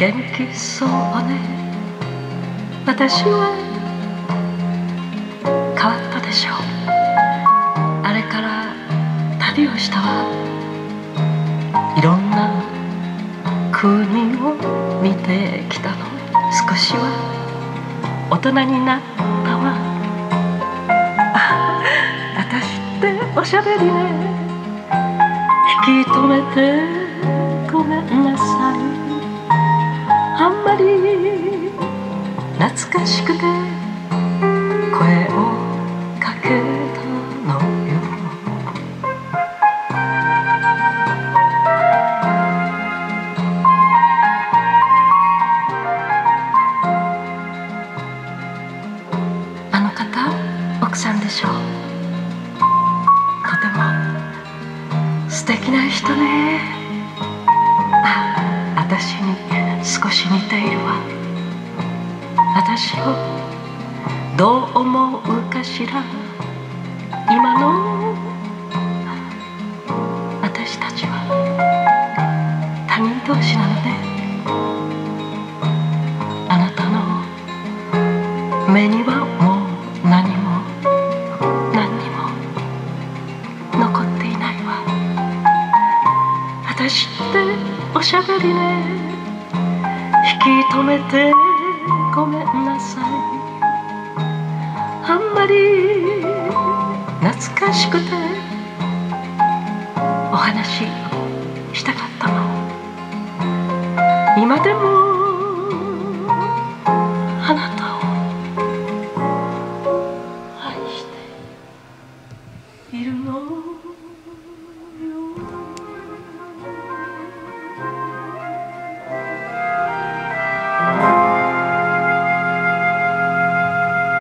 元気そうね。私は変わったでしょう。あれから旅をしたわ。いろんな国を見てきたの。少しは大人になったわ。あ、私っておしゃべりね。引き止めてごめんなさい。あんまり懐かしくて声をかけたのよ。あの方、奥さんでしょう。とても素敵な人ね。あ、私に少し似ているわ。私をどう思うかしら。今の私たちは他人同士なのね。あなたの目にはもう何も何にも残っていないわ。私っておしゃべりね。引き止めてごめんなさい。あんまり懐かしくてお話ししたかったの。今でも